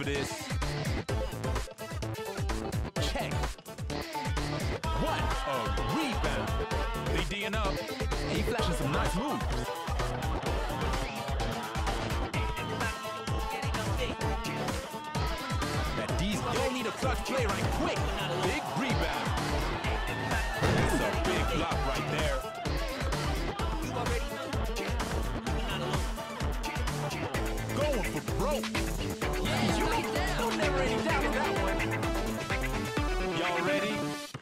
for this? Check. What a rebound. They D'ing up. He flashing some nice moves. That D's don't need a clutch play right quick. Big rebound. That's a big block right there. Going for broke. Yeah, you ain't down. Don't never any doubt on that one. Y'all ready?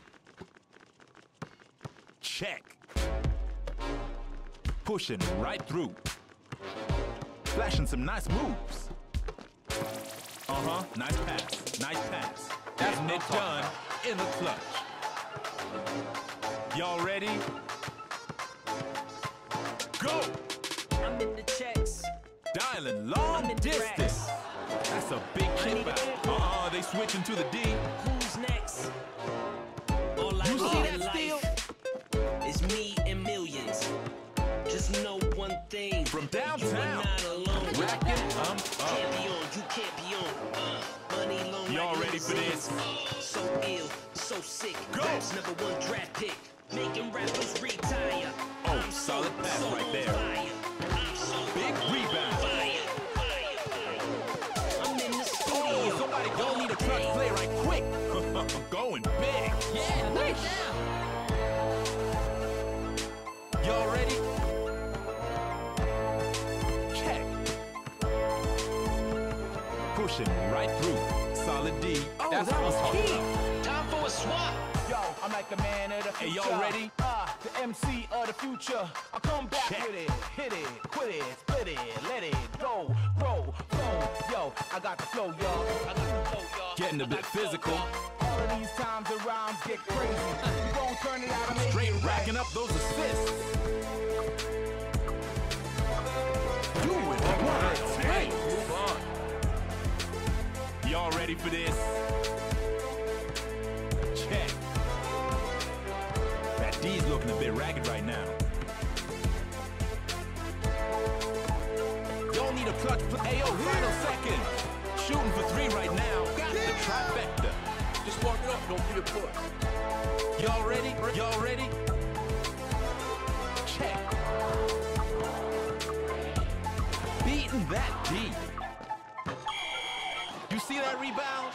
Check. Pushing right through. Flashing some nice moves. Nice pass. Nice pass. Getting it done in the clutch. Y'all ready? Go! I'm in the checks. Dialing long distance. That's a big chip out. They switching to the D. Who's next? All I You know see in that steal? life is me and millions. Just know one thing. From You are downtown. not alone. Racking Can't up. be on. You can't be on. Money long. Y'all like ready for this? So ill, so sick. Go. Rap's #1 draft pick. Making rappers retire. Oh, I'm solid so, pass so right on there. fire. I'm so Big on rebound. fire. I'm in the studio. Oh, somebody don't need a clutch play right quick. Going big. Yeah, right now. Y'all ready? Check. Pushing right through. Solid D. That's what I'm talking about. Time for a swap. Yo, I'm like the man of the Hey, future. y'all ready? The MC of the future. I come back Check. with it, hit it, quit it, split it, let it go, roll, flow. Yo, I got the flow, y'all. I got the flow, y'all. Getting a bit physical. All of these times the rhymes get crazy. We gon' turn it out and make Straight it right. racking up those assists. Doing what? Hey, move on. Y'all ready for this? Check. That D's looking a bit ragged right now. Don't need a clutch play. Ayo, final second. Shooting for 3 right now. Got the trifecta. Just walk it up, don't be a push. Y'all ready? Y'all ready? Check. Beating that D. You see that rebound?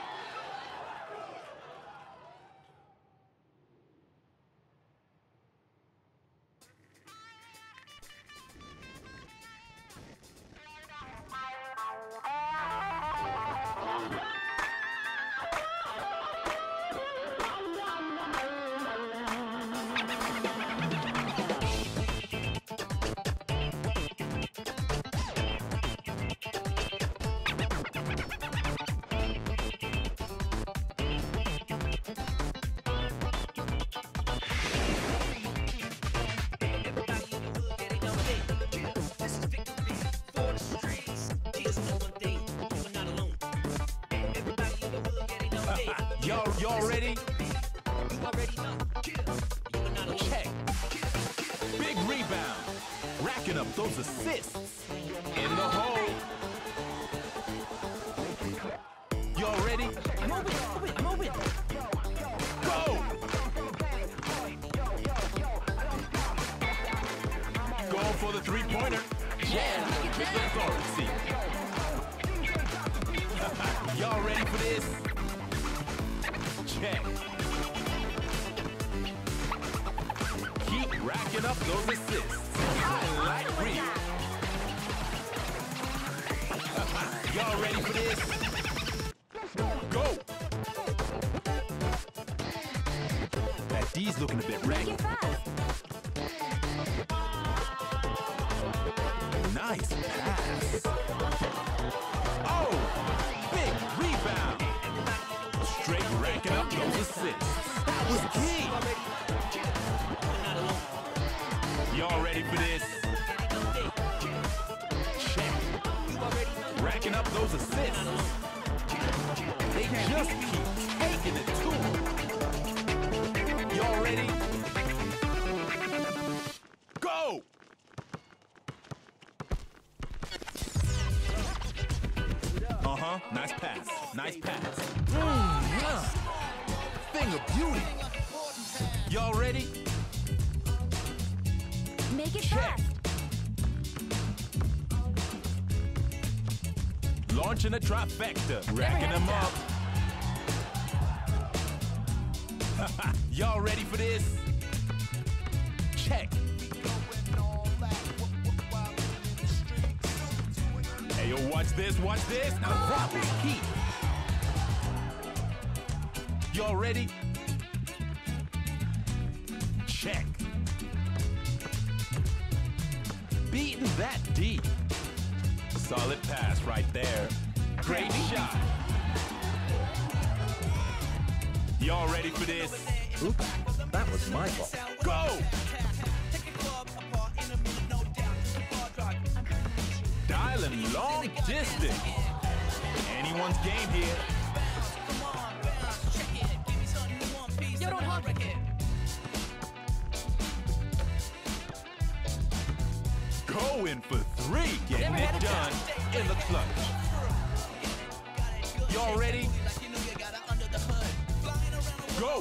Y'all ready? Check. Big rebound. Racking up those assists. In the hole. Y'all ready? I'm open. I'm open. Go! Going for the three-pointer. Yeah, knock it down. Authority. Y'all ready for this? Check. Keep racking up those assists. Highlight reel. Y'all ready for this? Go! That D's looking a bit ragged. Nice pass. Oh! Big rebound. Straight racking up those assists. That was key. Y'all ready for this? Check. Racking up those assists. They just keep taking it to them. Y'all ready? Go! Nice Nice pass. Thing of beauty. Y'all ready? Make it Check. fast. Launching a trifecta. Racking them up. Y'all ready for this? Check. Hey, yo, watch this, watch this. Now that was heat. Y'all ready? Check. Beating that deep. Solid pass right there. Great shot. Y'all ready for this? Oops, that was my fault. Go! Dialing long distance. Anyone's game here. Yo, don't hop. Going for three. Getting it done in the clutch. Y'all ready? Go!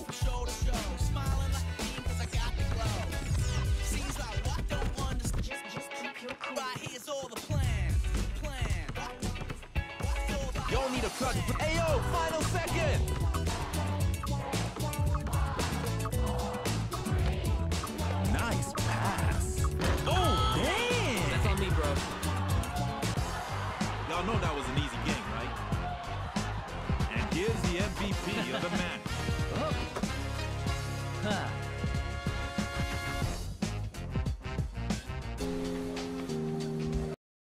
Y'all need a clutch. Hey yo, final second!